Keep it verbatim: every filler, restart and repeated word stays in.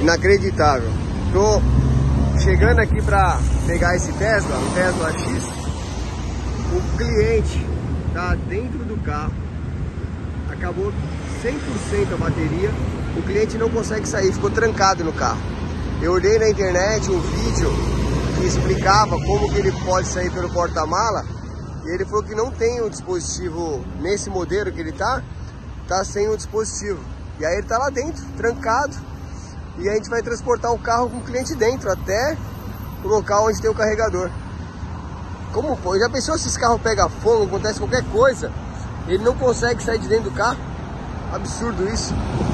Inacreditável. Tô chegando aqui para pegar esse Tesla, o Tesla X. O cliente tá dentro do carro, acabou cem por cento a bateria, o cliente não consegue sair, ficou trancado no carro. Eu olhei na internet um vídeo que explicava como que ele pode sair pelo porta-mala, e ele falou que não tem o dispositivo, nesse modelo que ele tá, tá sem o dispositivo. E aí ele tá lá dentro, trancado, e a gente vai transportar o carro com o cliente dentro, até o local onde tem o carregador. Como pô? Já pensou se esse carro pega fogo, acontece qualquer coisa, ele não consegue sair de dentro do carro? Absurdo isso.